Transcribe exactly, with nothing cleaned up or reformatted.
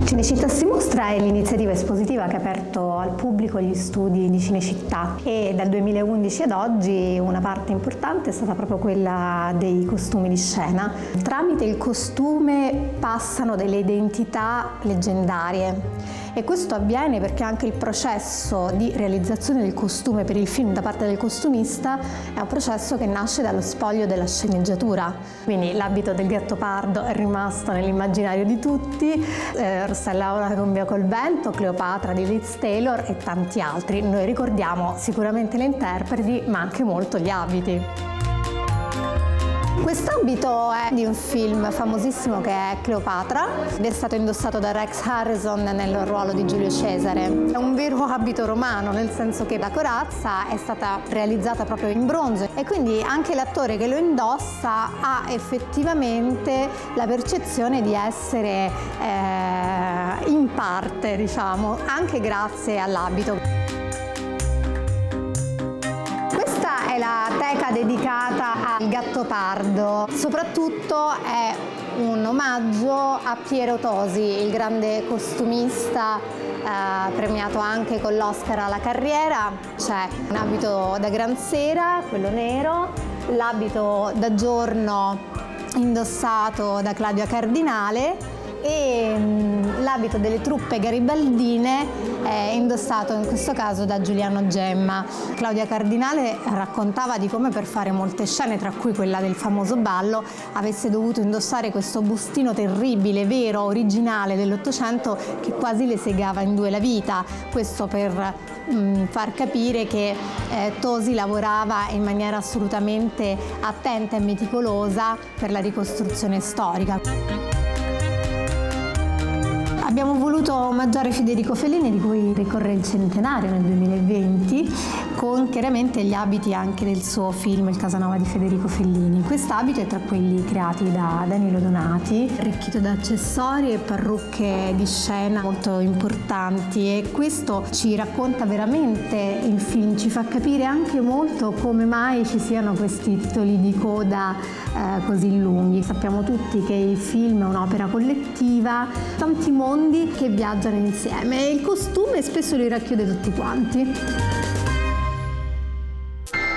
Cinecittà si mostra è l'iniziativa espositiva che ha aperto al pubblico gli studi di Cinecittà e dal duemilaundici ad oggi una parte importante è stata proprio quella dei costumi di scena. Tramite il costume passano delle identità leggendarie e questo avviene perché anche il processo di realizzazione del costume per il film da parte del costumista è un processo che nasce dallo spoglio della sceneggiatura. Quindi l'abito del Gattopardo è rimasto nell'immaginario di tutti, eh, Rossella Aura con Via col vento, Cleopatra di Liz Taylor e tanti altri. Noi ricordiamo sicuramente le interpreti ma anche molto gli abiti. Quest'abito è di un film famosissimo che è Cleopatra ed è stato indossato da Rex Harrison nel ruolo di Giulio Cesare. È un vero abito romano, nel senso che la corazza è stata realizzata proprio in bronzo e quindi anche l'attore che lo indossa ha effettivamente la percezione di essere eh, in parte, diciamo, anche grazie all'abito. È la teca dedicata al Gattopardo, soprattutto è un omaggio a Piero Tosi, il grande costumista eh, premiato anche con l'Oscar alla carriera. C'è un abito da gran sera, quello nero, l'abito da giorno indossato da Claudia Cardinale e l'abito delle truppe garibaldine è indossato in questo caso da Giuliano Gemma. Claudia Cardinale raccontava di come per fare molte scene, tra cui quella del famoso ballo, avesse dovuto indossare questo bustino terribile, vero, originale dell'Ottocento che quasi le segava in due la vita. Questo per mh, far capire che eh, Tosi lavorava in maniera assolutamente attenta e meticolosa per la ricostruzione storica. Abbiamo voluto omaggiare Federico Fellini, di cui ricorre il centenario nel duemilaventi, con chiaramente gli abiti anche del suo film Il Casanova di Federico Fellini. Quest'abito è tra quelli creati da Danilo Donati, arricchito da accessori e parrucche di scena molto importanti, e questo ci racconta veramente il film, ci fa capire anche molto come mai ci siano questi titoli di coda eh, così lunghi. Sappiamo tutti che il film è un'opera collettiva, tanti mondi che viaggiano insieme e il costume spesso li racchiude tutti quanti.